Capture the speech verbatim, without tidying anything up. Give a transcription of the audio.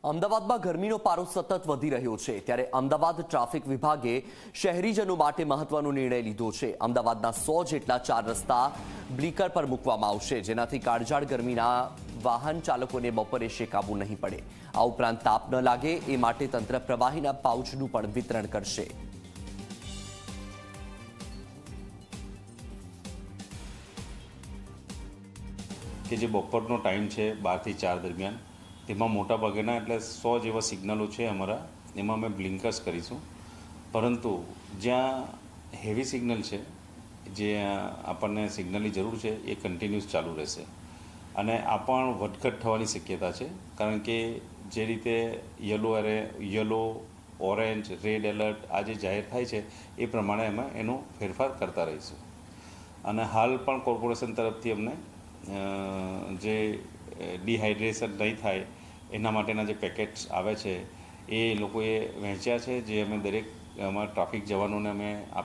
અમદાવાદમાં ગરમીનો પારો સતત વધી રહ્યો છે ત્યારે અમદાવાદ ટ્રાફિક વિભાગે શહેરીજનો માટે મહત્વનો નિર્ણય લીધો છે। અમદાવાદના સો જેટલા ચાર રસ્તા બ્લીકર પર મૂકવામાં આવશે, જેનાથી કાળઝાળ ગરમીના વાહન ચાલકોને બપોરે શેકાવવું નહીં પડે। આ ઉપરાંત તાપ ન લાગે એ માટે તંત્ર પ્રવાહીના પાઉચનું પણ વિતરણ કરશે। કે જે બપોરનો ટાઈમ છે બારથી ચાર દરમિયાન, તેમાં મોટાભાગેના એટલે સો જેવા સિગ્નલો છે અમારા, એમાં અમે બ્લિંકર્સ કરીશું। પરંતુ જ્યાં હેવી સિગ્નલ છે, જે આપણને સિગ્નલની જરૂર છે, એ કન્ટિન્યુઅસ ચાલુ રહેશે અને આ પણ વધઘટ થવાની શક્યતા છે, કારણ કે જે રીતે યલો એરે યલો ઓરેન્જ રેડ એલર્ટ આ જે જાહેર થાય છે એ પ્રમાણે અમે એનો ફેરફાર કરતા રહીશું। અને હાલ પણ કોર્પોરેશન તરફથી અમને જે ડિહાઇડ્રેશન નહીં થાય એના માટેના જે પેકેટ્સ આવે છે એ લોકોએ વહેંચ્યા છે, જે અમે દરેક અમારા ટ્રાફિક જવાનોને અમે